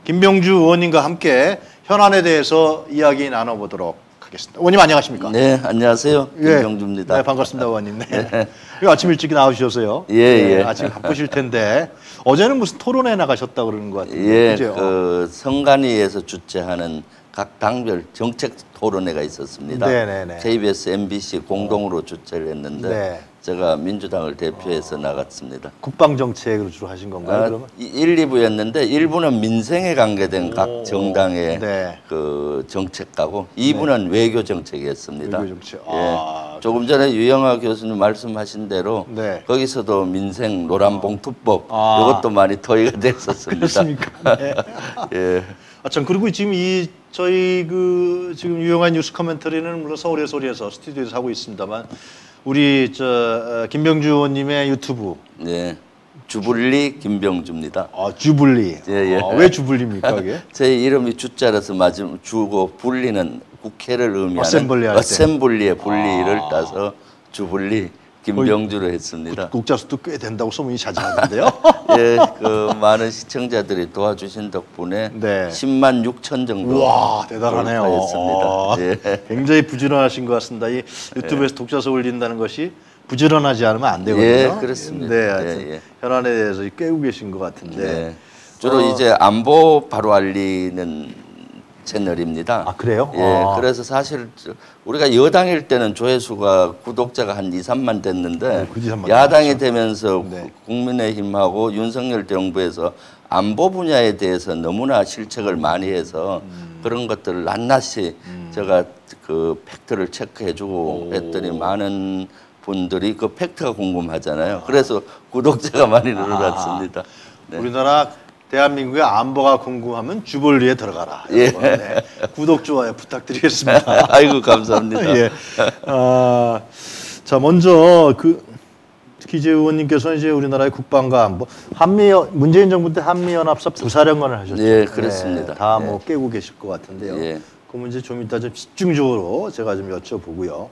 김병주 의원님과 함께 현안에 대해서 이야기 나눠보도록 하겠습니다. 의원님 안녕하십니까? 네, 안녕하세요. 김병주입니다. 네, 반갑습니다, 의원님. 네. 아침 일찍 나오셔서요. 예. 아침 바쁘실 텐데 어제는 무슨 토론회 나가셨다 그러는 것 같은데. 예, 그 성간위에서 주최하는 각 당별 정책 토론회가 있었습니다. 네네네. KBS, MBC 공동으로 주최를 했는데 네. 제가 민주당을 대표해서 나갔습니다. 국방 정책으로 주로 하신 건가요? 그러면? 1, 2부였는데 1부는 민생에 관계된 각 정당의 네. 그 정책하고 2부는 외교 정책이었습니다. 외교 정책. 예. 조금 전에 유영하 교수님 말씀하신 대로 네. 거기서도 민생 노란봉투법 이것도 많이 토의가 됐었습니다. 그렇습니까? 네. 예. 참 그리고 지금 저희 지금 유용한 뉴스 커멘터리는 물론 서울의 소리에서 스튜디오에서 하고 있습니다만 우리 김병주 의원님의 유튜브. 네. 주불리 김병주입니다. 주불리. 예. 왜 주불리입니까, 그게? 제 이름이 주자라서 맞으면 주고 분리는 국회를 의미하는 어셈블리의 분리를 따서 주불리 김병주로 했습니다. 국자수도 꽤 된다고 소문이 자자하던데요. 예, 그 많은 시청자들이 도와주신 덕분에 네. 10만 6천 정도. 와, 대단하네요. 예. 굉장히 부지런하신 것 같습니다. 이 유튜브에서 독자수 올린다는 것이 부지런하지 않으면 안 되거든요. 예, 그렇습니다. 네, 하여튼 현안에 대해서 꿰고 계신 것 같은데. 네. 주로 이제 안보 바로 알리는 채널입니다. 그래요? 예, 그래서 사실 우리가 여당일 때는 조회수가 구독자가 한 2, 3만 됐는데 야당이 되면서 국민의힘하고 윤석열 정부에서 안보 분야에 대해서 너무나 실책을 많이 해서 그런 것들을 낱낱이 제가 그 팩트를 체크해주고 했더니 많은 분들이 그 팩트가 궁금하잖아요. 그래서 구독자가 많이 늘어났습니다. 네. 우리나라 대한민국의 안보가 궁금하면 주불리에 들어가라. 예. 네. 구독, 좋아요 부탁드리겠습니다. 아이고, 감사합니다. 예. 자, 먼저 기재 의원님께서는 이제 우리나라의 국방과 안보, 문재인 정부 때 한미연합사 부사령관을 하셨죠. 예, 그렇습니다. 네, 다 뭐 깨고 계실 것 같은데요. 예. 그 문제 좀 이따 좀 집중적으로 제가 좀 여쭤보고요.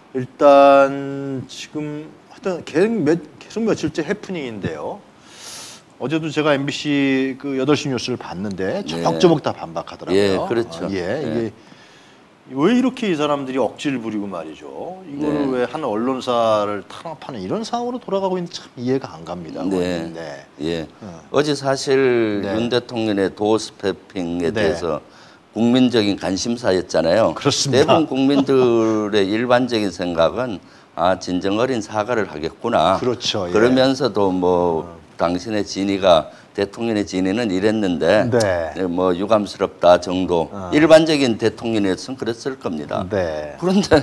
일단 지금 하여튼 계속 며칠째 해프닝인데요. 어제도 제가 MBC 그 8시 뉴스를 봤는데 조목조목 다 반박하더라고요. 예, 그렇죠. 이게 왜 이렇게 이 사람들이 억지를 부리고 말이죠. 이거를 왜 한 언론사를 탄압하는 이런 상황으로 돌아가고 있는지 참 이해가 안 갑니다. 예. 어제 사실 윤 대통령의 도어 스태핑에 대해서 국민적인 관심사였잖아요. 그렇습니다. 대부분 국민들의 일반적인 생각은 진정 어린 사과를 하겠구나. 그렇죠. 예. 그러면서도 뭐 당신의 진위가 대통령의 진위는 이랬는데 뭐 유감스럽다 정도 일반적인 대통령이었으면 그랬을 겁니다. 그런데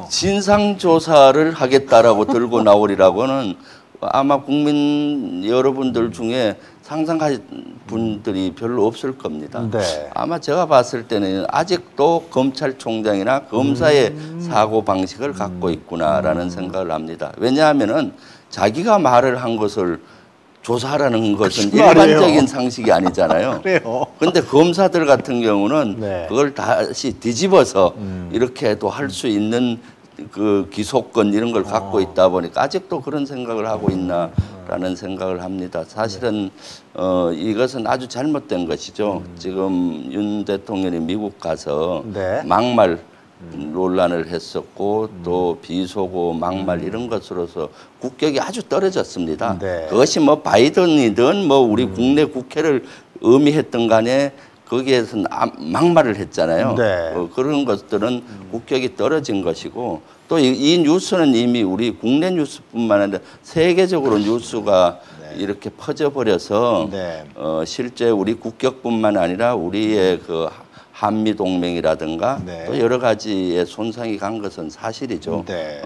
진상조사를 하겠다라고 들고 나오리라고는 아마 국민 여러분들 중에 상상할 분들이 별로 없을 겁니다. 아마 제가 봤을 때는 아직도 검찰총장이나 검사의 사고방식을 갖고 있구나라는 생각을 합니다. 왜냐하면은 자기가 말을 한 것을 조사하라는 것은 일반적인 상식이 아니잖아요. 그런데 검사들 같은 경우는 그걸 다시 뒤집어서 이렇게도 할 수 있는 그 기소권 이런 걸 갖고 있다 보니까 아직도 그런 생각을 하고 있나라는 생각을 합니다. 사실은 이것은 아주 잘못된 것이죠. 지금 윤 대통령이 미국 가서 막말 논란을 했었고 또 비속어 막말 이런 것으로서 국격이 아주 떨어졌습니다. 그것이 뭐 바이든이든 뭐 우리 국내 국회를 의미했던 간에 거기에서는 막말을 했잖아요. 그런 것들은 국격이 떨어진 것이고 또 이 뉴스는 이미 우리 국내 뉴스뿐만 아니라 세계적으로 뉴스가 이렇게 퍼져버려서 실제 우리 국격뿐만 아니라 우리의 그 한미 동맹이라든가 또 여러 가지의 손상이 간 것은 사실이죠.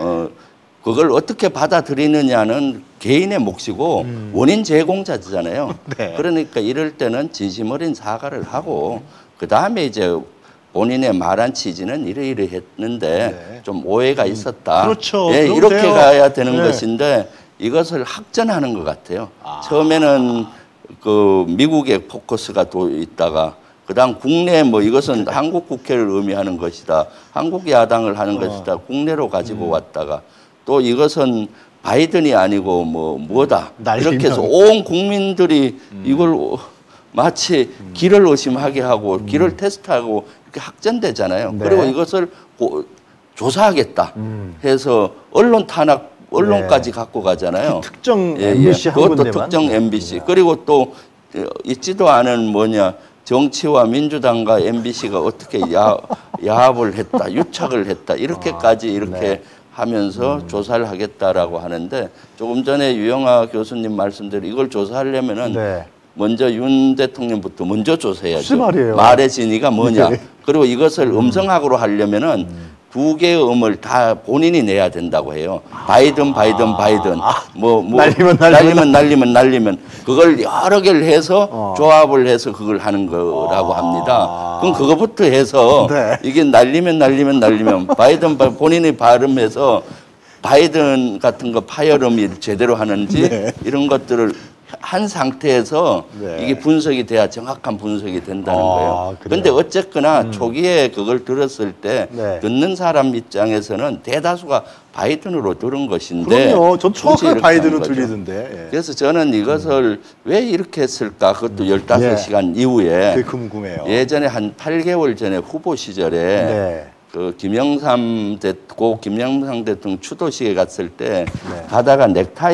그걸 어떻게 받아들이느냐는 개인의 몫이고 원인 제공자잖아요. 그러니까 이럴 때는 진심 어린 사과를 하고 그 다음에 이제 본인의 말한 취지는 이러이러했는데 좀 오해가 있었다. 이렇게 가야 되는 것인데 이것을 확전하는 것 같아요. 처음에는 그 미국의 포커스가 또 있다가 그다음 국내 뭐 이것은 한국 국회를 의미하는 것이다. 한국 야당을 하는 것이다. 국내로 가지고 왔다가 또 이것은 바이든이 아니고 뭐다. 이렇게 해서 온 국민들이 이걸 마치 길을 의심하게 하고 길을 테스트하고 이렇게 확전되잖아요. 네. 그리고 이것을 조사하겠다 해서 언론 탄압 언론까지 네. 갖고 가잖아요. 특정 MBC 한 그것도 군데만. 특정 MBC. 그리고 또 있지도 않은 뭐냐 정치와 민주당과 MBC가 어떻게 야합을 했다, 유착을 했다 이렇게까지 이렇게 네. 하면서 조사를 하겠다라고 하는데 조금 전에 유영하 교수님 말씀대로 이걸 조사하려면은 네. 먼저 윤 대통령부터 먼저 조사해야죠. 말이에요. 말의 진위가 뭐냐. 네. 그리고 이것을 음성학으로 하려면은 두 개의 음을 다 본인이 내야 된다고 해요. 바이든 날리면 그걸 여러 개를 해서 조합을 해서 그걸 하는 거라고 합니다. 그럼 그거부터 해서 네. 이게 날리면 바이든 본인이 발음해서 바이든 같은 거 파열음이 제대로 하는지 네. 이런 것들을 한 상태에서 네. 이게 분석이 돼야 정확한 분석이 된다는 거예요. 그래요? 그런데 어쨌거나 초기에 그걸 들었을 때 네. 듣는 사람 입장에서는 대다수가 바이든으로 들은 것인데 그럼요. 전 굳이 정확하게 이렇게 바이든은 하는 거죠. 들리던데. 예. 그래서 저는 이것을 왜 이렇게 했을까? 그것도 15시간 이후에 그게 궁금해요. 예전에 한 8개월 전에 후보 시절에 네. 그 김영삼 대통령 추도식에 갔을 때 네. 가다가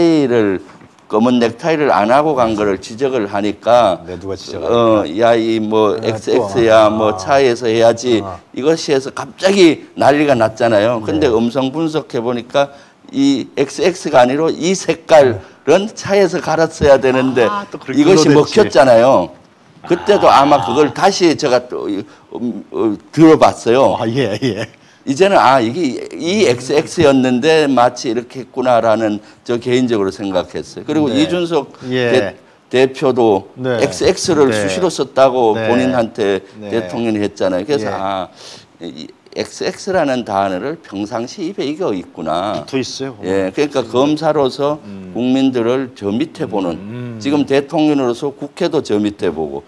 검은 넥타이를 안 하고 간 거를 지적을 하니까 네, 누가 지적을 야 이 뭐 XX야 뭐 차에서 해야지 이것이 해서 갑자기 난리가 났잖아요. 근데 네. 음성 분석해 보니까 이 XX가 아니라 이 색깔은 차에서 갈았어야 되는데 또 그렇게 이것이 끌어댔지. 먹혔잖아요. 그때도 아마 그걸 다시 제가 또 들어봤어요. 예. 이제는 이게 이 XX였는데 마치 이렇게 했구나라는 저 개인적으로 생각했어요. 그리고 네. 이준석 예. 대표도 네. XX를 네. 수시로 썼다고 네. 본인한테 네. 대통령이 했잖아요. 그래서 예. 이 XX라는 단어를 평상시 입에 이겨 있구나. 붙어 있어요. 예, 그러니까 검사로서 국민들을 저 밑에 보는 지금 대통령으로서 국회도 저 밑에 보고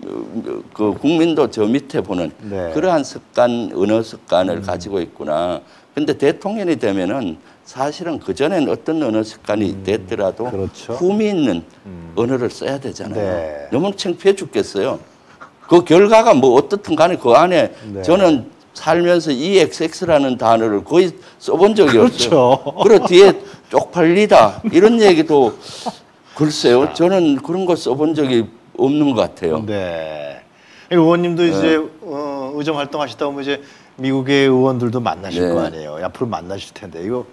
그 국민도 저 밑에 보는 네. 그러한 언어 습관을 가지고 있구나. 근데 대통령이 되면은 사실은 그전엔 어떤 언어 습관이 됐더라도 그렇죠. 품위 있는 언어를 써야 되잖아요. 네. 너무 창피해 죽겠어요. 그 결과가 뭐 어떻든 간에 그 안에 네. 저는 살면서 EXX라는 단어를 거의 써본 적이 그렇죠. 없어요. 그리고 뒤에 쪽팔리다 이런 얘기도 글쎄요. 저는 그런 거 써본 적이 없는 것 같아요. 네. 의원님도 이제 의정 활동하시다 보면 이제 미국의 의원들도 만나실 네. 거 아니에요. 앞으로 만나실 텐데 이거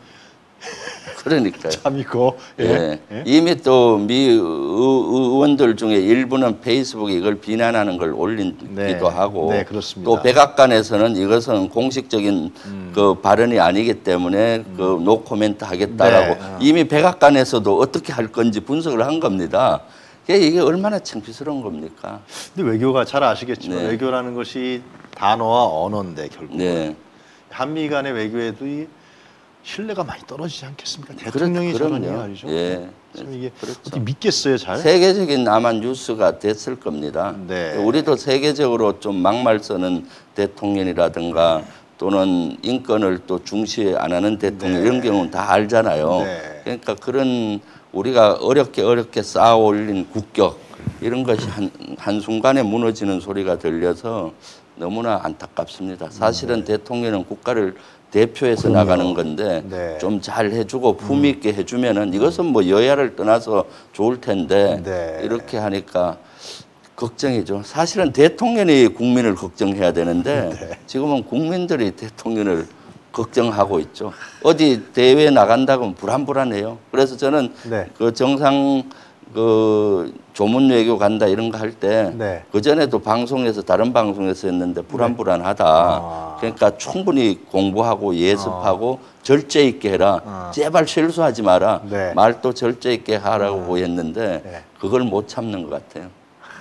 그러니까요. 참 이거 예. 이미 또 미 의원들 중에 일부는 페이스북에 이걸 비난하는 걸 올리기도 네. 하고 네, 그렇습니다. 또 백악관에서는 이것은 공식적인 그 발언이 아니기 때문에 그 노코멘트 하겠다라고 네. 이미 백악관에서도 어떻게 할 건지 분석을 한 겁니다. 이게 얼마나 창피스러운 겁니까? 근데 외교가 잘 아시겠지만 네. 외교라는 것이 단어와 언어인데 결국 네. 한미 간의 외교에도 이 신뢰가 많이 떨어지지 않겠습니까? 대통령이 저런 그럼요. 말이죠. 예. 참 이게 그렇죠. 어떻게 믿겠어요, 잘? 세계적인 아마 뉴스가 됐을 겁니다. 네. 우리도 세계적으로 좀 막말 쓰는 대통령이라든가 또는 인권을 또 중시 안 하는 대통령 네. 이런 경우는 다 알잖아요. 네. 그러니까 그런 우리가 어렵게 쌓아 올린 국격 이런 것이 한순간에 무너지는 소리가 들려서 너무나 안타깝습니다. 사실은 대통령은 국가를 대표해서 나가는 건데 네. 좀 잘 해주고 품위 있게 해주면은 이것은 뭐 여야를 떠나서 좋을 텐데 네. 이렇게 하니까 걱정이죠. 사실은 대통령이 국민을 걱정해야 되는데 네. 지금은 국민들이 대통령을 걱정하고 있죠. 어디 대회에 나간다고 하면 불안해요. 그래서 저는 네. 그 정상 그 조문 외교 간다 이런 거 할 때 네. 그전에도 방송에서 다른 방송에서 했는데 불안하다. 그러니까 충분히 공부하고 예습하고 절제 있게 해라. 제발 실수하지 마라. 네. 말도 절제 있게 하라고 했는데 네. 그걸 못 참는 것 같아요.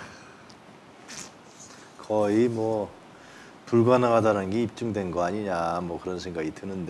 거의 뭐 불가능하다는 게 입증된 거 아니냐 뭐 그런 생각이 드는데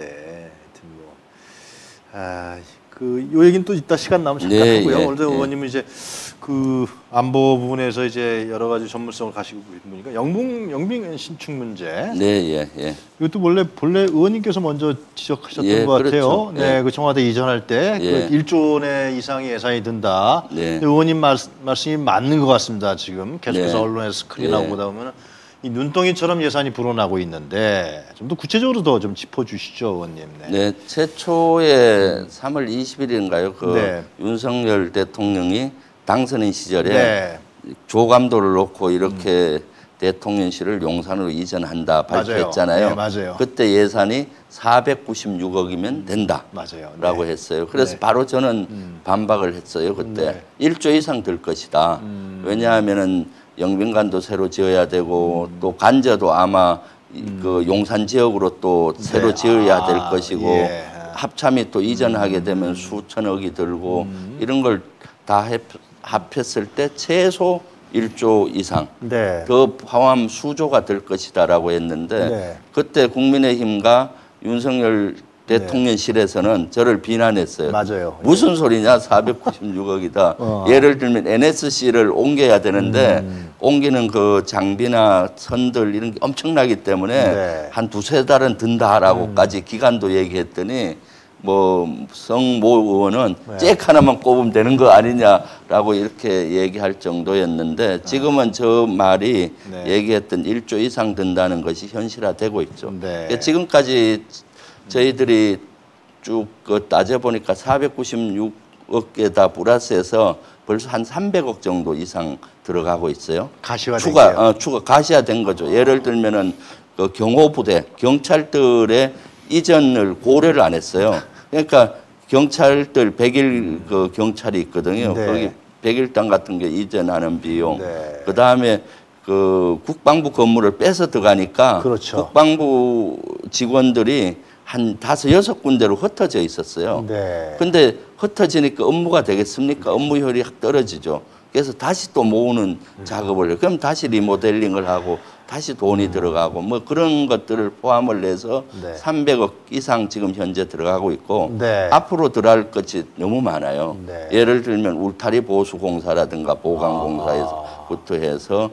하여튼 요 얘기는 또 이따 시간 나면 잠깐 네, 하고요. 예, 오늘도 예. 의원님은 이제 그 안보 부분에서 이제 여러 가지 전문성을 가지고 보니까 영빈 신축 문제. 네, 예, 예. 이것도 본래 의원님께서 먼저 지적하셨던 예, 것 같아요. 그렇죠. 네, 예. 그 청와대 이전할 때 예. 그 1조 원의 이상의 예산이 든다. 네. 의원님 말씀이 맞는 것 같습니다. 지금 계속해서 네. 언론에서 스크린 예. 나오고 보다 보면 이 눈덩이처럼 예산이 불어나고 있는데 좀 더 구체적으로 더 좀 짚어주시죠, 의원님. 네. 네, 최초에 3월 20일인가요? 그 네. 윤석열 대통령이 당선인 시절에 네. 조감도를 놓고 이렇게 대통령실을 용산으로 이전한다 발표했잖아요. 네, 맞아요. 그때 예산이 496억이면 된다라고 맞아요. 네. 했어요. 그래서 네. 바로 저는 반박을 했어요. 그때 1조 이상 들 것이다. 왜냐하면은 영빈관도 새로 지어야 되고 또 간저도 아마 그 용산 지역으로 또 새로 지어야 될 것이고 예. 합참이 또 이전하게 되면 수천억이 들고 이런 걸 다 합했을 때 최소 1조 이상 네. 더 포함 수조가 될 것이다라고 했는데 네. 그때 국민의힘과 윤석열 대통령실에서는 저를 비난했어요. 맞아요. 무슨 소리냐 496억이다. 예를 들면 NSC를 옮겨야 되는데 옮기는 그 장비나 선들 이런 게 엄청나기 때문에 네. 한 두세 달은 든다라고까지 기간도 얘기했더니 뭐 성모 의원은 잭 하나만 꼽으면 되는 거 아니냐라고 이렇게 얘기할 정도였는데 지금은 저 말이 얘기했던 1조 이상 든다는 것이 현실화되고 있죠. 네. 지금까지 저희들이 쭉 따져보니까 496억에다 플러스해서 벌써 한 300억 정도 이상 들어가고 있어요. 가시화된 추가 가시화된 거죠. 예를 들면은 그 경호부대, 경찰들의 이전을 고려를 안 했어요. 그러니까 경찰들 100일 그 경찰이 있거든요. 네. 거기 100일당 같은 게 이전하는 비용. 네. 그 다음에 그 국방부 건물을 뺏어 들어가니까 그렇죠. 국방부 직원들이 한 5-6군데로 흩어져 있었어요. 네. 근데 흩어지니까 업무가 되겠습니까? 업무 효율이 확 떨어지죠. 그래서 다시 또 모으는 작업을 해요. 그럼 다시 리모델링을 하고 다시 돈이 들어가고 뭐 그런 것들을 포함을 해서 300억 이상 지금 현재 들어가고 있고 앞으로 들어갈 것이 너무 많아요. 예를 들면 울타리 보수공사라든가 보강공사에서부터 해서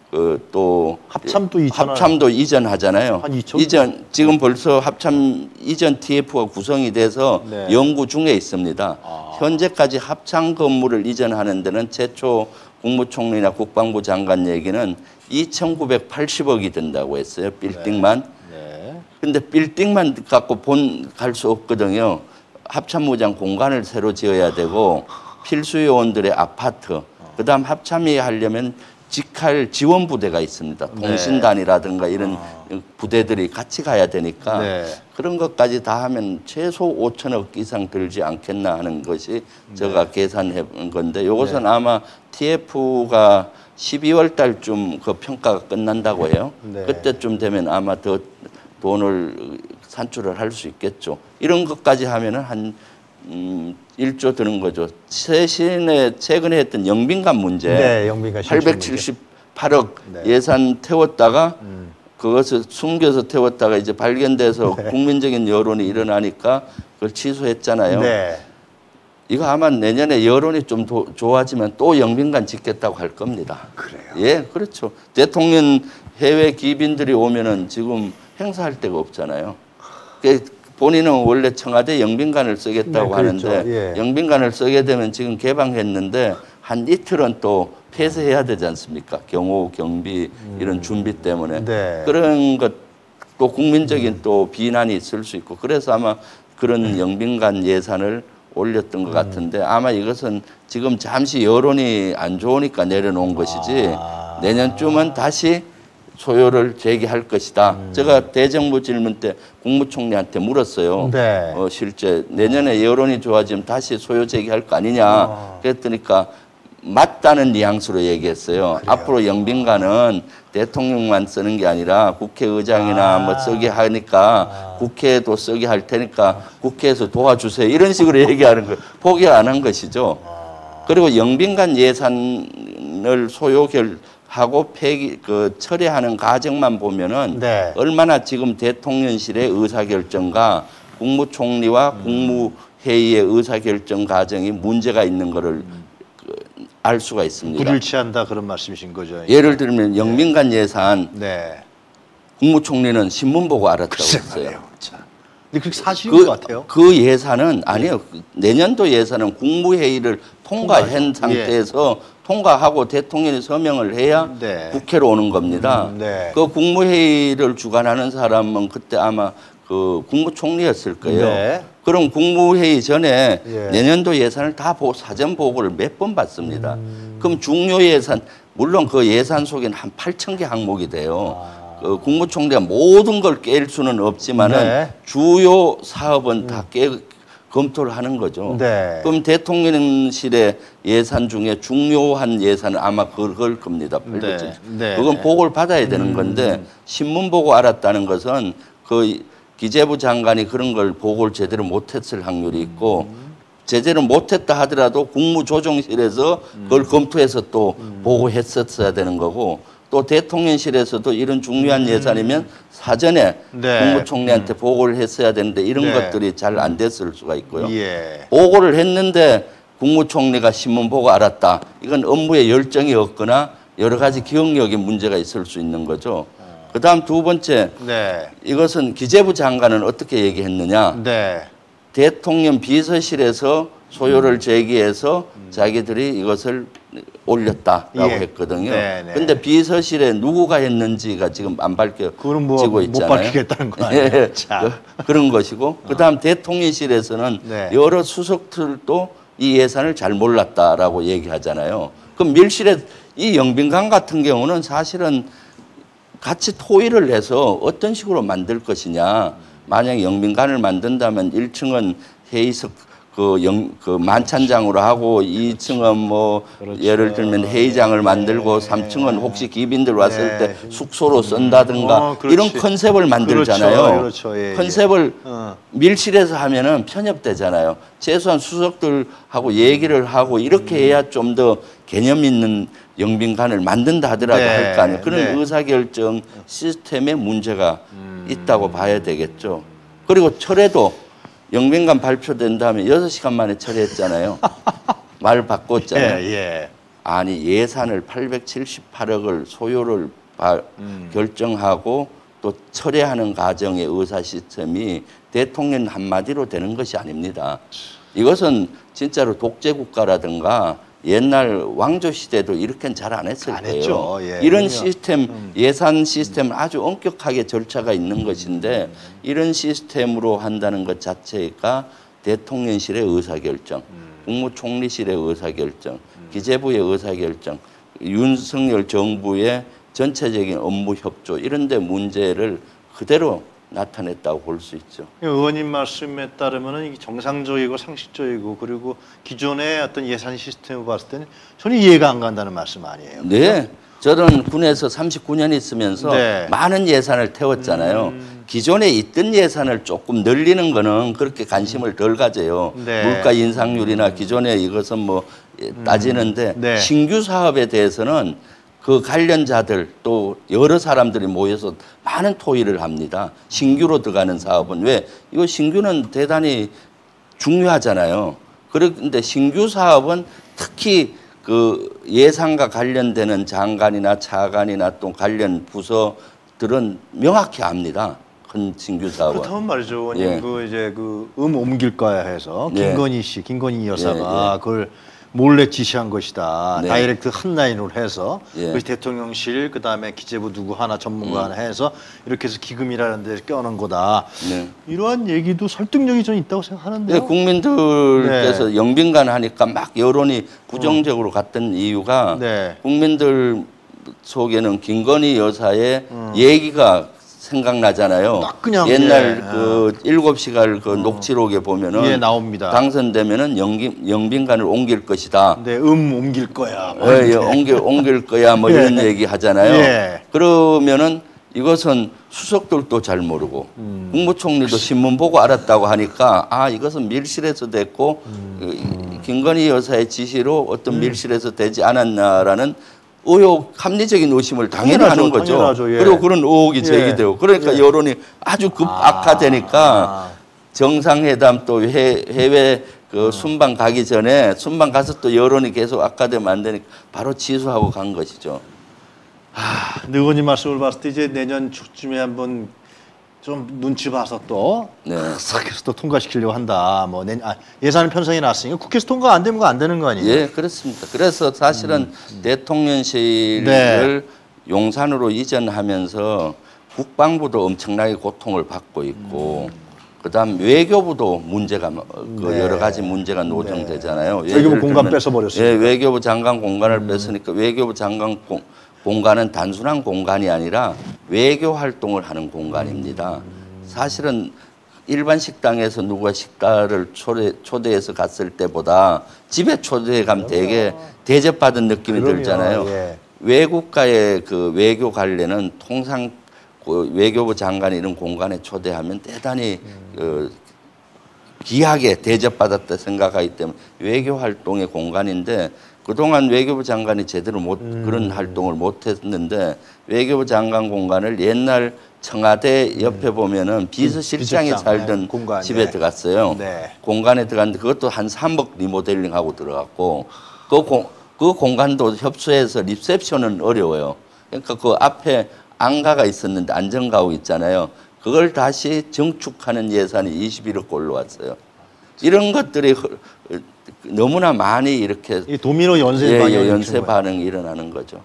또 합참도 이전하잖아요. 이전 지금 벌써 합참 이전 TF가 구성이 돼서 연구 중에 있습니다. 현재까지 합참 건물을 이전하는 데는 최초 국무총리나 국방부 장관 얘기는 2,980억이 든다고 했어요. 빌딩만. 근데 빌딩만 갖고 갈 수 없거든요. 합참무장 공간을 새로 지어야 되고 필수 요원들의 아파트. 그다음 합참이 하려면 직할 지원 부대가 있습니다. 통신단이라든가 이런 부대들이 같이 가야 되니까 그런 것까지 다 하면 최소 5천억 이상 들지 않겠나 하는 것이 제가 계산해 본 건데 이것은 아마 TF가 12월 달쯤 그 평가가 끝난다고 해요. 그때쯤 되면 아마 더 돈을 산출을 할 수 있겠죠. 이런 것까지 하면은 한 1조 드는 거죠. 최근에 했던 영빈관 문제, 영빈관 878억 예산 태웠다가 그것을 숨겨서 태웠다가 이제 발견돼서 국민적인 여론이 일어나니까 그걸 취소했잖아요. 이거 아마 내년에 여론이 좀 좋아지면 또 영빈관 짓겠다고 할 겁니다. 그래요? 예, 그렇죠. 대통령 해외 기빈들이 오면은 지금 행사할 데가 없잖아요. 본인은 원래 청와대 영빈관을 쓰겠다고 하는데 영빈관을 쓰게 되면 지금 개방했는데 한 이틀은 또 폐쇄해야 되지 않습니까? 경호, 경비 이런 준비 때문에 그런 것도 국민적인 또 비난이 있을 수 있고 그래서 아마 그런 영빈관 예산을 올렸던 것 같은데 아마 이것은 지금 잠시 여론이 안 좋으니까 내려놓은 것이지 내년쯤은 다시 소요를 제기할 것이다. 제가 대정부 질문 때 국무총리한테 물었어요. 실제 내년에 여론이 좋아지면 다시 소요 제기할 거 아니냐. 그랬더니까 맞다는 뉘앙스로 얘기했어요. 앞으로 영빈관은 대통령만 쓰는 게 아니라 국회의장이나 뭐 쓰게 하니까 국회에도 쓰게 할 테니까 국회에서 도와주세요. 이런 식으로 얘기하는 거예요. 포기 안 한 것이죠. 그리고 영빈관 예산을 하고 처리하는 과정만 보면은 얼마나 지금 대통령실의 의사결정과 국무총리와 국무회의의 의사결정 과정이 문제가 있는 거를 알 수가 있습니다. 불일치한다 그런 말씀이신 거죠. 예를 들면 영민관 예산 네. 국무총리는 신문 보고 알았다고 했어요. 근데 그게 사실인 것 같아요. 그 예산은 아니에요. 내년도 예산은 국무회의를 통과한 상태에서 통과하고 대통령이 서명을 해야 네. 국회로 오는 겁니다. 네. 그 국무회의를 주관하는 사람은 그때 아마 그 국무총리였을 거예요. 네. 그럼 국무회의 전에 예. 내년도 예산을 다 사전 보고를 몇 번 받습니다. 그럼 중요 예산, 물론 그 예산 속에는 한 8,000개 항목이 돼요. 그 국무총리가 모든 걸 깰 수는 없지만은 네. 주요 사업은 다 검토를 하는 거죠. 네. 그럼 대통령실의 예산 중에 중요한 예산은 아마 그걸 겁니다. 네. 네. 그건 보고를 받아야 되는 건데 신문 보고 알았다는 것은 그 기재부 장관이 그런 걸 보고를 제대로 못했을 확률이 있고 제대로 못했다 하더라도 국무조정실에서 그걸 검토해서 또 보고했었어야 되는 거고 또 대통령실에서도 이런 중요한 예산이면 사전에 네. 국무총리한테 보고를 했어야 되는데 이런 네. 것들이 잘 안 됐을 수가 있고요. 예. 보고를 했는데 국무총리가 신문 보고 알았다. 이건 업무에 열정이 없거나 여러 가지 기억력에 문제가 있을 수 있는 거죠. 그다음 두 번째, 네. 이것은 기재부 장관은 어떻게 얘기했느냐. 네. 대통령 비서실에서 소요를 제기해서 자기들이 이것을 올렸다라고 예. 했거든요. 네. 그런데 비서실에 누구가 했는지가 지금 안 밝혀지고 그건 뭐 있잖아요. 못 밝히겠다는 거 아니에요? 예. 그런 것이고 그다음 대통령실에서는 네. 여러 수석들도 이 예산을 잘 몰랐다라고 얘기하잖아요. 그럼 밀실에 이 영빈관 같은 경우는 사실은 같이 토의를 해서 어떤 식으로 만들 것이냐. 만약 영빈관을 만든다면 1층은 회의석 그 만찬장으로 하고 2층은 뭐 그렇죠. 예를 들면 회의장을 만들고 3층은 혹시 기빈들 왔을 때 숙소로 쓴다든가 이런 컨셉을 만들잖아요. 그렇죠. 예, 컨셉을 밀실에서 하면은 편협되잖아요. 최소한 수석들하고 얘기를 하고 이렇게 해야 좀 더 개념 있는 영빈관을 만든다 하더라도 할 거 아니에요. 그런 의사결정 시스템에 문제가 있다고 봐야 되겠죠. 그리고 철회도 영빈관 발표된 다음에 6시간 만에 철회했잖아요. 말 바꿨잖아요. 아니 예산을 878억을 소요를 결정하고 또 철회하는 과정의 의사 시스템이 대통령 한마디로 되는 것이 아닙니다. 이것은 진짜로 독재국가라든가 옛날 왕조 시대도 이렇게는 잘 안 했을 거예요. 이런 시스템, 예산 시스템은 아주 엄격하게 절차가 있는 것인데 이런 시스템으로 한다는 것 자체가 대통령실의 의사결정, 국무총리실의 의사결정, 기재부의 의사결정, 윤석열 정부의 전체적인 업무 협조 이런 데 문제를 그대로 나타냈다고 볼 수 있죠. 의원님 말씀에 따르면 이게 정상적이고 상식적이고 그리고 기존의 어떤 예산 시스템을 봤을 때는 전혀 이해가 안 간다는 말씀 아니에요? 네. 저는 군에서 39년 있으면서 많은 예산을 태웠잖아요. 기존에 있던 예산을 조금 늘리는 거는 그렇게 관심을 덜 가져요. 물가 인상률이나 기존에 이것은 뭐 따지는데 신규 사업에 대해서는 그 관련자들 또 여러 사람들이 모여서 많은 토의를 합니다. 신규로 들어가는 사업은 왜? 이거 신규는 대단히 중요하잖아요. 그런데 신규 사업은 특히 그 예산과 관련되는 장관이나 차관이나 또 관련 부서들은 명확히 압니다. 큰 신규 사업은. 그렇다면 말이죠, 의원님. 그 이제 그 옮길 거야 해서 김건희 여사가 그걸 몰래 지시한 것이다. 다이렉트 한 라인으로 해서 그래서 대통령실 그다음에 기재부 누구 하나 전문가 하나 해서 이렇게 해서 기금이라는 데 껴놓은 거다. 이러한 얘기도 설득력이 좀 있다고 생각하는데요. 국민들께서 영빈관 하니까 막 여론이 부정적으로 갔던 이유가 국민들 속에는 김건희 여사의 얘기가 생각나잖아요. 옛날 그 7시간 그 녹취록에 보면은 나옵니다. 당선되면은 영빈관을 옮길 것이다. 옮길 거야. 옮길 거야. 뭐 이런 얘기 하잖아요. 그러면은 이것은 수석들도 잘 모르고 국무총리도 신문 보고 알았다고 하니까 아 이것은 밀실에서 됐고 김건희 여사의 지시로 어떤 밀실에서 되지 않았나라는 합리적인 의심을 당연히 하는 거죠. 그리고 그런 의혹이 제기되고 그러니까 여론이 아주 악화되니까 정상회담 또 해외 그 순방 가기 전에 순방 가서 또 여론이 계속 악화되면 안 되니까 바로 취소하고 간 것이죠. 근데 의원님 말씀을 봤을 때 이제 내년 초쯤에 한번 좀 눈치 봐서 또 싹 해서 또 통과시키려고 한다. 뭐 예산 편성이 났으니까 국회에서 통과 안 되면 안 되는 거 아니에요? 예, 그렇습니다. 그래서 사실은 대통령실을 용산으로 이전하면서 국방부도 엄청나게 고통을 받고 있고 그다음 외교부도 문제가 그 여러 가지 문제가 노정되잖아요. 외교부 공간 뺏어버렸어요. 예, 외교부 장관 공간을 뺏으니까 외교부 장관 공간은 단순한 공간이 아니라 외교 활동을 하는 공간입니다. 사실은 일반 식당에서 누가 식사를 초대해서 갔을 때보다 집에 초대해 가면 되게 대접받은 느낌이 들잖아요. 예. 외국과의 그 외교 관례는 통상 그 외교부 장관이 이런 공간에 초대하면 대단히 귀하게 대접받았다 생각하기 때문에 외교 활동의 공간인데 그동안 외교부 장관이 제대로 그런 활동을 못했는데 외교부 장관 공간을 옛날 청와대 옆에 보면은 비서실장이 살던 집에 들어갔어요. 공간에 들어갔는데 그것도 한 3억 리모델링하고 들어갔고 그 공간도 협소해서 리셉션은 어려워요. 그러니까 그 앞에 안가가 있었는데 안전가옥 있잖아요. 그걸 다시 정축하는 예산이 21억 올라왔어요. 이런 것들이 너무나 많이 이렇게 이 도미노 연쇄 반응이 일어나는 거죠.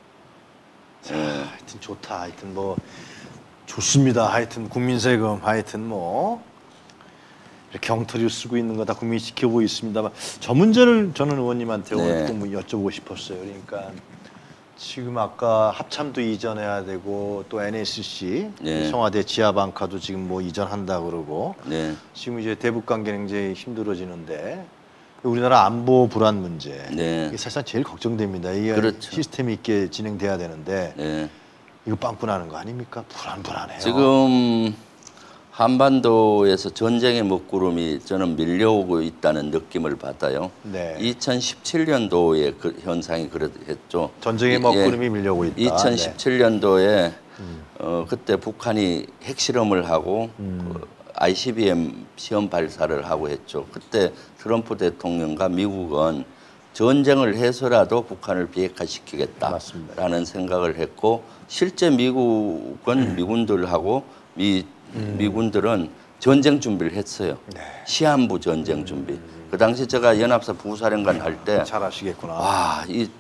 하여튼 좋다. 하여튼 뭐 좋습니다. 하여튼 국민 세금 하여튼 뭐 이렇게 엉터리로 쓰고 있는 거 다 국민이 지켜보고 있습니다만 저 문제를 저는 의원님한테 오늘 꼭 여쭤보고 싶었어요. 그러니까 지금 아까 합참도 이전해야 되고 또 NSC 청와대 지하방카도 지금 뭐 이전한다 그러고 지금 이제 대북 관계는 굉장히 힘들어지는데 우리나라 안보 불안 문제 이게 사실상 제일 걱정됩니다. 이게 시스템 있게 진행돼야 되는데 이거 빵꾸 나는 거 아닙니까? 불안해요. 지금 한반도에서 전쟁의 먹구름이 저는 밀려오고 있다는 느낌을 받아요. 2017년도에 그 현상이 그랬죠. 전쟁의 먹구름이 밀려오고 있다. 2017년도에 그때 북한이 핵실험을 하고 ICBM 시험 발사를 하고 했죠. 그때 트럼프 대통령과 미국은 전쟁을 해서라도 북한을 비핵화시키겠다라는 생각을 했고 실제 미국은 미군들하고 미군들은 전쟁 준비를 했어요. 시한부 전쟁 준비. 그 당시 제가 연합사 부사령관 할 때 잘 아시겠구나. 와,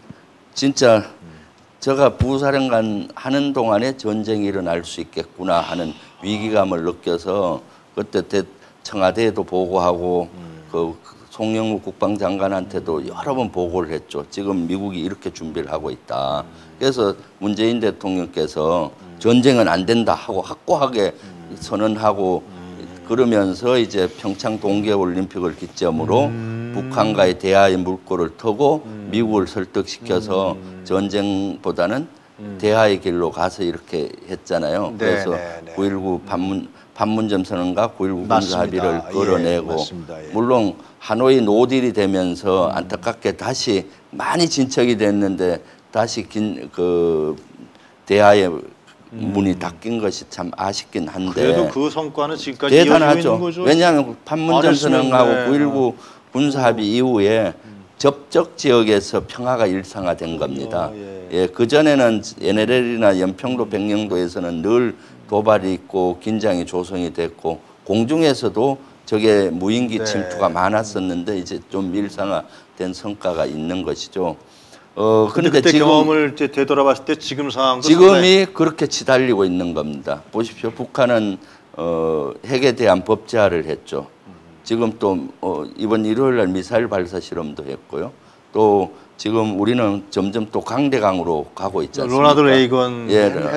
진짜 제가 부사령관 하는 동안에 전쟁이 일어날 수 있겠구나 하는 위기감을 느껴서 그때 청와대에도 보고하고 그 송영무 국방장관한테도 여러 번 보고를 했죠. 지금 미국이 이렇게 준비를 하고 있다. 그래서 문재인 대통령께서 전쟁은 안 된다 하고 확고하게 선언하고 그러면서 이제 평창 동계올림픽을 기점으로 북한과의 대화의 물꼬를 터고 미국을 설득시켜서 전쟁보다는 대화의 길로 가서 이렇게 했잖아요. 그래서 9.19 판문점 선언과 9.19 군사합의를 걸어내고 물론 하노이 노딜이 되면서 안타깝게 다시 많이 진척이 됐는데 다시 그 대화의 문이 닫힌 것이 참 아쉽긴 한데 그래도 그 성과는 지금까지 대단하죠. 이어지고 있는 거죠. 왜냐하면 판문점 선언하고 9.19 군사합의 이후에 접적 지역에서 평화가 일상화된 겁니다. 그전에는 NLL이나 연평도 백령도에서는 늘 도발이 있고 긴장이 조성이 됐고 공중에서도 저게 무인기 침투가 많았었는데 이제 좀 일상화된 성과가 있는 것이죠. 근데 그때 지금 경험을 이제 되돌아봤을 때 지금 상황도 지금이 그렇게 치달리고 있는 겁니다. 보십시오. 북한은 핵에 대한 법제화를 했죠. 지금 또 이번 일요일 날 미사일 발사 실험도 했고요. 또 지금 우리는 점점 또 강대강으로 가고 있지 않습니까? 로나드 레이건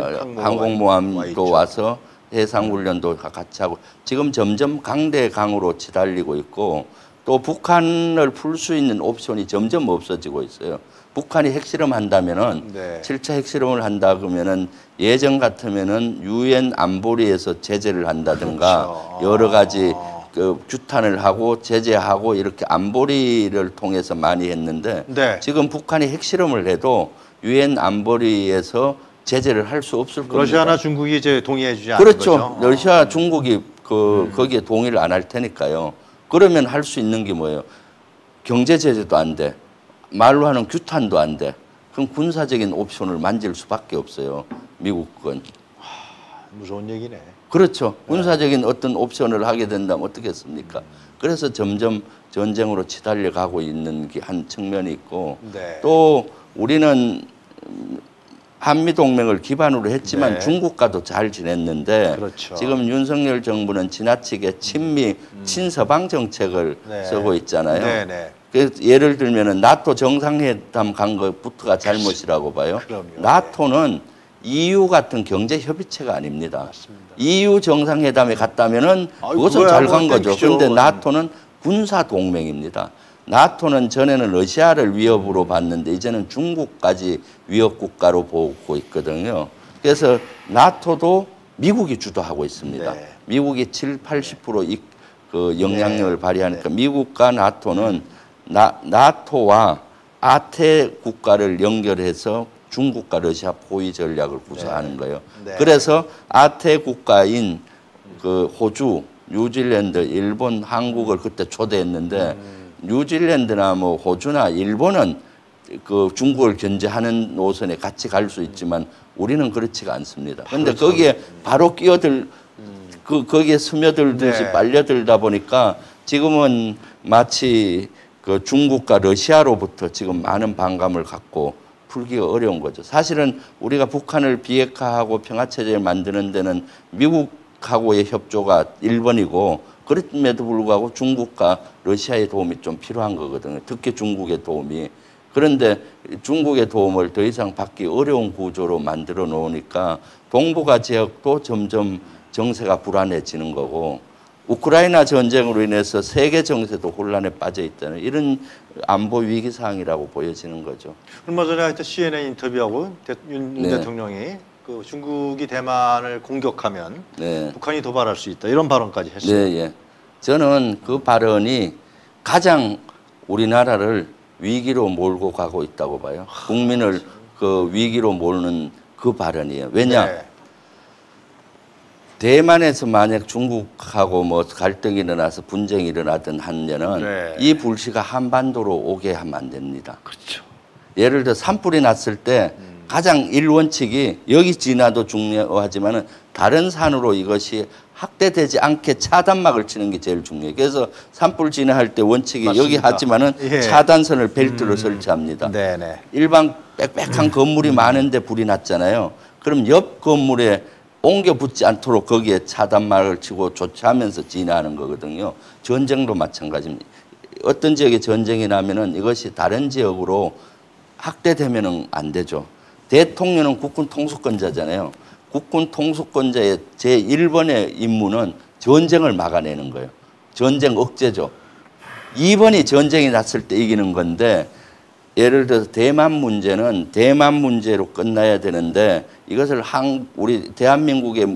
항공모함도 와서 해상훈련도 같이 하고 지금 점점 강대강으로 치달리고 있고 또 북한을 풀 수 있는 옵션이 점점 없어지고 있어요. 북한이 핵실험 한다면은 7차 핵실험을 한다 그러면은 예전 같으면은 유엔 안보리에서 제재를 한다든가 여러 가지 그 규탄을 하고 제재하고 이렇게 안보리를 통해서 많이 했는데 지금 북한이 핵실험을 해도 유엔 안보리에서 제재를 할 수 없을 겁니다. 러시아나 중국이 이제 동의해주지 않는 거죠. 거죠. 러시아, 중국이 거기에 동의를 안 할 테니까요. 그러면 할 수 있는 게 뭐예요? 경제 제재도 안 돼. 말로 하는 규탄도 안 돼. 그럼 군사적인 옵션을 만질 수밖에 없어요. 미국은. 무서운 얘기네. 그렇죠. 군사적인 어떤 옵션을 하게 된다면 어떻겠습니까? 그래서 점점 전쟁으로 치달려 가고 있는 게 한 측면이 있고 네. 또 우리는 한미동맹을 기반으로 했지만 네. 중국과도 잘 지냈는데 그렇죠. 지금 윤석열 정부는 지나치게 친미, 친서방 정책을 네. 쓰고 있잖아요. 네, 네. 그래서 예를 들면 나토 정상회담 간 것부터가 잘못이라고 봐요. 그럼요. 나토는 EU 같은 경제 협의체가 아닙니다. 맞습니다. EU 정상회담에 갔다면은 그것은 그거야 잘 뭐 간 거죠. 땡큐죠. 그런데 나토는 군사 동맹입니다. 나토는 전에는 러시아를 위협으로 봤는데 이제는 중국까지 위협 국가로 보고 있거든요. 그래서 나토도 미국이 주도하고 있습니다. 네. 미국이 80% 그 영향력을 네. 발휘하니까 미국과 나토는 나토와 아태 국가를 연결해서 중국과 러시아 포위 전략을 구사하는 거예요. 네. 그래서 아태 국가인 그 호주, 뉴질랜드, 일본, 한국을 그때 초대했는데 뉴질랜드나 뭐 호주나 일본은 그 중국을 견제하는 노선에 같이 갈 수 있지만 우리는 그렇지가 않습니다. 그런데 그렇죠. 거기에 바로 거기에 스며들듯이 네. 빨려들다 보니까 지금은 마치 그 중국과 러시아로부터 지금 많은 반감을 갖고 풀기가 어려운 거죠. 사실은 우리가 북한을 비핵화하고 평화체제를 만드는 데는 미국하고의 협조가 1번이고 그럼에도 불구하고 중국과 러시아의 도움이 좀 필요한 거거든요. 특히 중국의 도움이. 그런데 중국의 도움을 더 이상 받기 어려운 구조로 만들어 놓으니까 동북아 지역도 점점 정세가 불안해지는 거고 우크라이나 전쟁으로 인해서 세계 정세도 혼란에 빠져 있다는 이런 안보 위기 상황이라고 보여지는 거죠. 얼마 전에 하여튼 CNN 인터뷰하고 윤 네. 대통령이 그 중국이 대만을 공격하면 네. 북한이 도발할 수 있다 이런 발언까지 했어요. 네, 예. 저는 그 발언이 가장 우리나라를 위기로 몰고 가고 있다고 봐요. 국민을 그 위기로 몰는 그 발언이에요. 왜냐? 네. 대만에서 만약 중국하고 뭐 갈등이 일어나서 분쟁이 일어나든 하면은 네. 이 불씨가 한반도로 오게 하면 안 됩니다. 그렇죠. 예를 들어 산불이 났을 때 가장 일원칙이 여기 지나도 중요하지만은 다른 산으로 이것이 확대되지 않게 차단막을 치는 게 제일 중요해요. 그래서 산불 진화할 때 원칙이 맞습니다. 여기 하지만은 예. 차단선을 벨트로 설치합니다. 네네. 일반 빽빽한 건물이 많은데 불이 났잖아요. 그럼 옆 건물에 옮겨 붙지 않도록 거기에 차단막을 치고 조치하면서 진화하는 거거든요. 전쟁도 마찬가지입니다. 어떤 지역에 전쟁이 나면은 이것이 다른 지역으로 확대되면은 안 되죠. 대통령은 국군 통수권자잖아요. 국군 통수권자의 제1번의 임무는 전쟁을 막아내는 거예요. 전쟁 억제죠. 2번이 전쟁이 났을 때 이기는 건데 예를 들어서 대만 문제는 대만 문제로 끝나야 되는데 이것을 우리 대한민국에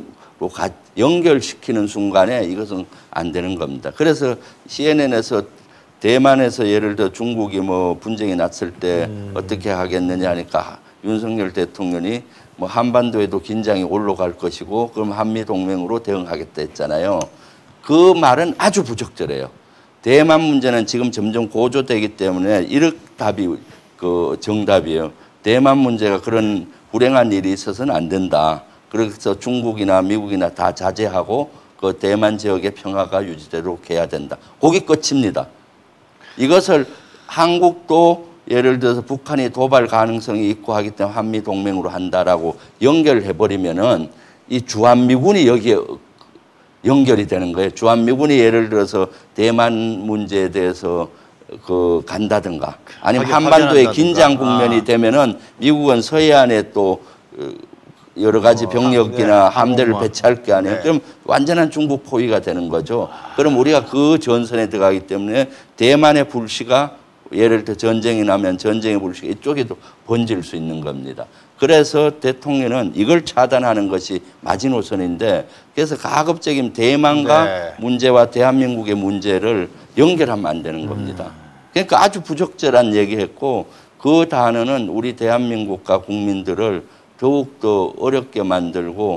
연결시키는 순간에 이것은 안 되는 겁니다. 그래서 CNN에서 대만에서 예를 들어 중국이 뭐 분쟁이 났을 때 어떻게 하겠느냐 하니까 윤석열 대통령이 뭐 한반도에도 긴장이 올라갈 것이고 그럼 한미동맹으로 대응하겠다 했잖아요. 그 말은 아주 부적절해요. 대만 문제는 지금 점점 고조되기 때문에 이렇게 답이 그 정답이에요. 대만 문제가 그런 불행한 일이 있어서는 안 된다. 그래서 중국이나 미국이나 다 자제하고 그 대만 지역의 평화가 유지되도록 해야 된다. 거기 끝입니다. 이것을 한국도 예를 들어서 북한이 도발 가능성이 있고 하기 때문에 한미 동맹으로 한다라고 연결해 버리면은 이 주한미군이 여기에 연결이 되는 거예요. 주한미군이 예를 들어서 대만 문제에 대해서 그 간다든가 아니면 한반도에 긴장 국면이 되면은 미국은 서해안에 또 여러 가지 병력이나 함대를 배치할 게 아니에요. 그럼 완전한 중국 포위가 되는 거죠. 그럼 우리가 그 전선에 들어가기 때문에 대만의 불씨가 예를 들어 전쟁이 나면 전쟁의 불씨가 이쪽에도 번질 수 있는 겁니다. 그래서 대통령은 이걸 차단하는 것이 마지노선인데 그래서 가급적이면 대만과 문제와 대한민국의 문제를 연결하면 안 되는 겁니다. 그러니까 아주 부적절한 얘기했고 그 단어는 우리 대한민국과 국민들을 더욱더 어렵게 만들고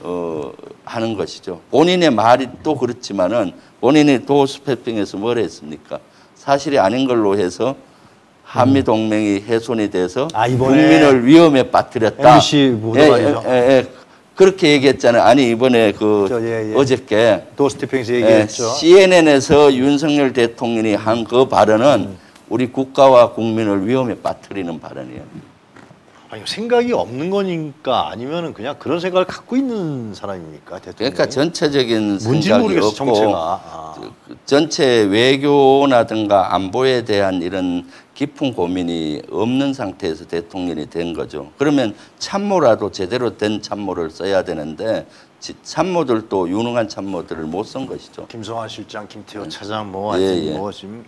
하는 것이죠. 본인의 말이 또 그렇지만은 본인이 도스패핑에서 뭘 했습니까? 사실이 아닌 걸로 해서 한미 동맹이 훼손이 돼서 국민을 위험에 빠뜨렸다. MBC 보도 말이죠. 그렇게 얘기했잖아요. 아니 이번에 어저께 도스태핑에서 얘기했죠. CNN에서 윤석열 대통령이 한 그 발언은 우리 국가와 국민을 위험에 빠뜨리는 발언이에요. 아니 생각이 없는 거니까 아니면은 그냥 그런 생각을 갖고 있는 사람입니까, 대통령이? 그러니까 전체적인 뭔지 생각이 모르겠어, 없고 정체가. 전체 외교나든가 안보에 대한 이런 깊은 고민이 없는 상태에서 대통령이 된 거죠. 그러면 참모라도 제대로 된 참모를 써야 되는데 참모들도 유능한 참모들을 못 쓴 것이죠. 김성환 실장, 김태호 차장 뭐 하여튼 뭐 지금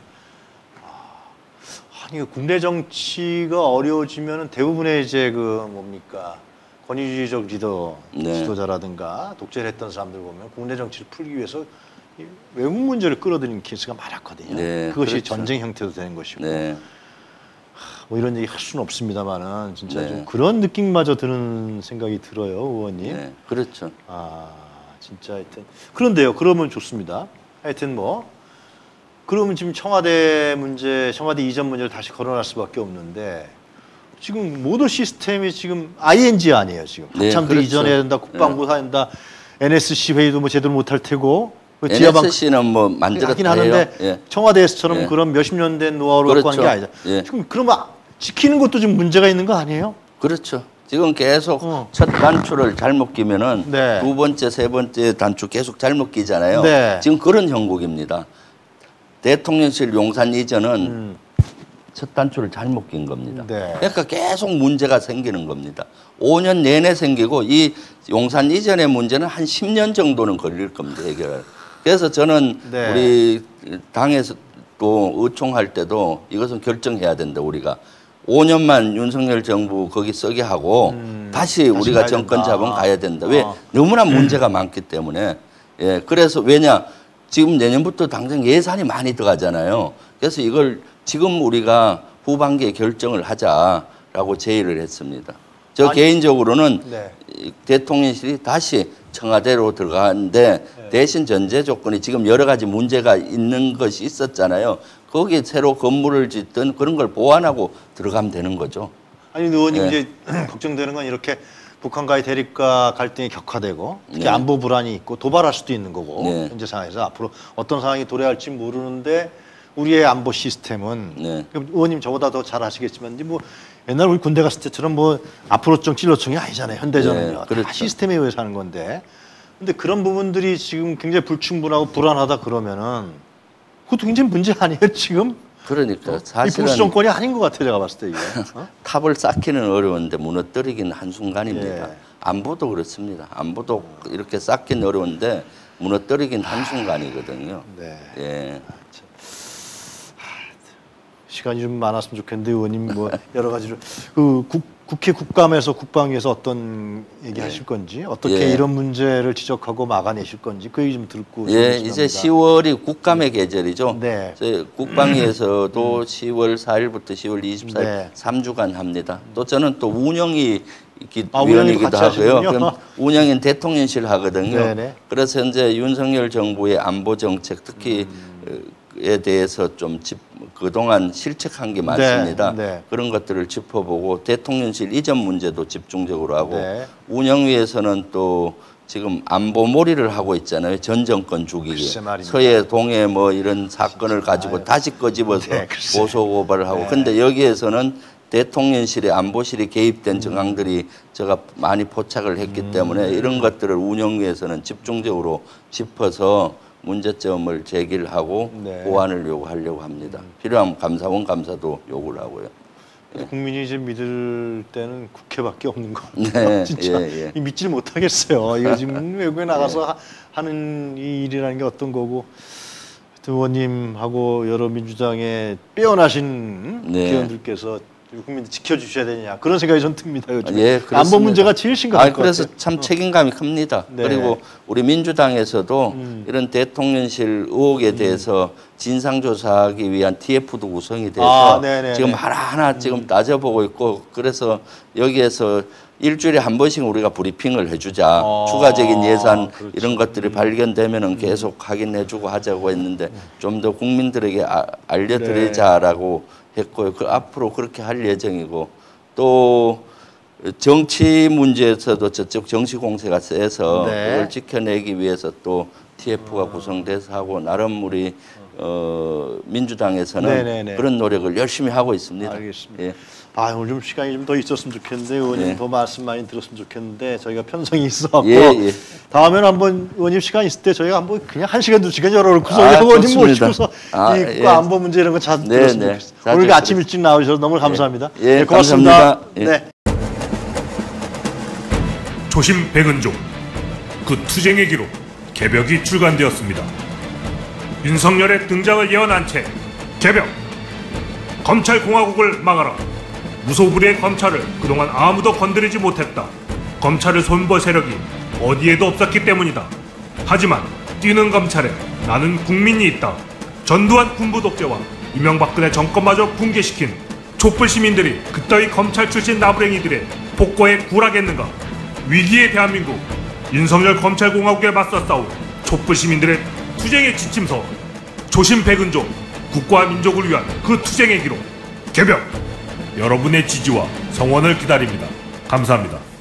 아니 국내 정치가 어려워지면은 대부분의 이제 그 뭡니까 권위주의적 리더 지도자라든가 독재를 했던 사람들 보면 국내 정치를 풀기 위해서 이 외국 문제를 끌어들이는 케이스가 많았거든요. 그것이 그렇죠. 전쟁 형태도 되는 것이고 뭐 이런 얘기 할 수는 없습니다만은 진짜 좀 그런 느낌마저 드는 생각이 들어요, 의원님. 그렇죠. 아 진짜 하여튼 그런데요. 그러면 좋습니다. 하여튼 뭐. 그러면 지금 청와대 문제, 청와대 이전 문제를 다시 거론할 수밖에 없는데 지금 모든 시스템이 지금 ING 아니에요 지금. 합참도 그렇죠. 이전해야 된다, 국방부 해야 된다, NSC 회의도 뭐 제대로 못할 테고. NSC는 뭐 만들었긴 하는데 청와대에서처럼 그런 몇십 년 된 노하우를 갖고 하는 게 아니죠. 지금 그러면 지키는 것도 좀 문제가 있는 거 아니에요? 그렇죠. 지금 계속 첫 단추를 잘못 끼면은 두 번째, 세 번째 단추 계속 잘못 끼잖아요. 지금 그런 형국입니다. 대통령실 용산 이전은 첫 단추를 잘못 낀 겁니다. 그러니까 계속 문제가 생기는 겁니다. 5년 내내 생기고 이 용산 이전의 문제는 한 10년 정도는 걸릴 겁니다. 해결할. 그래서 저는 우리 당에서 또 의총할 때도 이것은 결정해야 된다. 우리가 5년만 윤석열 정부 거기 서게 하고 다시 우리가 정권 잡으면 가야 된다. 왜? 너무나 문제가 많기 때문에. 그래서 왜냐? 지금 내년부터 당장 예산이 많이 들어가잖아요. 그래서 이걸 지금 우리가 후반기에 결정을 하자라고 제의를 했습니다. 저 개인적으로는 대통령실이 다시 청와대로 들어가는데 대신 전제 조건이 지금 여러 가지 문제가 있는 것이 있었잖아요. 거기에 새로 건물을 짓든 그런 걸 보완하고 들어가면 되는 거죠. 아니 의원님 이제 걱정되는 건 이렇게 북한과의 대립과 갈등이 격화되고 특히 안보 불안이 있고 도발할 수도 있는 거고 현재 상황에서 앞으로 어떤 상황이 도래할지 모르는데 우리의 안보 시스템은 의원님 저보다 더 잘 아시겠지만 뭐 옛날 우리 군대 갔을 때처럼 뭐 앞으로청 찔러청이 아니잖아요. 현대전은요. 다 시스템에 의해서 하는 건데 근데 그런 부분들이 지금 굉장히 불충분하고 불안하다 그러면은 그것도 굉장히 문제 아니에요 지금? 그러니까 사실은 이 보수 정권이 아닌 것 같아요. 제가 봤을 때 이게. 탑을 쌓기는 어려운데 무너뜨리기는 한순간입니다. 안보도 그렇습니다. 안보도 이렇게 쌓기는 어려운데 무너뜨리긴 한순간이거든요. 시간이 좀 많았으면 좋겠는데 의원님 뭐 여러 가지로 그 국회 국감에서 국방위에서 어떤 얘기하실 건지 어떻게 이런 문제를 지적하고 막아내실 건지 그 얘기 좀 듣고 이제 10월이 국감의 계절이죠. 국방위에서도 10월 4일부터 10월 24일 3주간 합니다. 또 저는 또 운영이 위원이기도 하고요. 그럼 운영인 대통령실 하거든요. 그래서 현재 윤석열 정부의 안보 정책 특히 에 대해서 좀 그동안 실책한 게 많습니다. 그런 것들을 짚어보고 대통령실 이전 문제도 집중적으로 하고 운영위에서는 또 지금 안보몰이를 하고 있잖아요. 전 정권 죽이기. 서해 동해 뭐 이런 사건을 가지고 다시 꺼집어서 고소고발을 하고 근데 여기에서는 대통령실의 안보실이 개입된 정황들이 제가 많이 포착을 했기 때문에 이런 것들을 운영위에서는 집중적으로 짚어서 문제점을 제기를 하고 보완을 요구하려고 합니다. 필요하면 감사원 감사도 요구를 하고요. 국민이 이제 믿을 때는 국회밖에 없는 거 같아요. 진짜 믿질 못하겠어요. 이거 지금 외국에 나가서 하는 이 일이라는 게 어떤 거고 의원님하고 여러 민주당의 빼어나신 의원들께서 국민들 지켜주셔야 되냐 그런 생각이 좀 듭니다. 요즘 안보 문제가 제일 심각한 것 같아요. 그래서 참 책임감이 큽니다. 그리고 우리 민주당에서도 이런 대통령실 의혹에 대해서 진상조사하기 위한 TF도 구성이 돼서 지금 하나하나 지금 따져보고 있고 그래서 여기에서 일주일에 한 번씩 우리가 브리핑을 해주자. 추가적인 예산 그렇죠. 이런 것들이 발견되면은 계속 확인해주고 하자고 했는데 좀 더 국민들에게 알려드리자라고 했고요. 그 앞으로 그렇게 할 예정이고 또 정치 문제에서도 저쪽 정치 공세가 세서 그걸 지켜내기 위해서 또 TF가 구성돼서 하고 나름 우리 민주당에서는 그런 노력을 열심히 하고 있습니다. 알겠습니다. 예. 오늘 좀 시간이 좀 더 있었으면 좋겠는데 의원님 더 말씀 많이 들었으면 좋겠는데 저희가 편성이 있어갖고 다음에는 한번 의원님 시간 있을 때 저희가 한번 그냥 1시간 2시간 열어놓고서 의원님 모시고서 이 안보 문제 이런 거 잘 들었으면 좋겠습니다. 오늘 아침 일찍 나오셔서 너무 감사합니다. 고맙습니다. 감사합니다. 조심 백은종 그 투쟁의 기록 개벽이 출간되었습니다. 윤석열의 등장을 예언한 채 개벽 검찰공화국을 막아라. 무소불위의 검찰을 그동안 아무도 건드리지 못했다. 검찰을 손볼 세력이 어디에도 없었기 때문이다. 하지만 뛰는 검찰에 나는 국민이 있다. 전두환 군부 독재와 이명박근혜 정권마저 붕괴시킨 촛불 시민들이 그따위 검찰 출신 나부랭이들의 복고에 굴하겠는가. 위기의 대한민국 윤석열 검찰공화국에 맞서 싸울 촛불 시민들의 투쟁의 지침서 조심 백은종 국가와 민족을 위한 그 투쟁의 기록 개벽 여러분의 지지와 성원을 기다립니다. 감사합니다.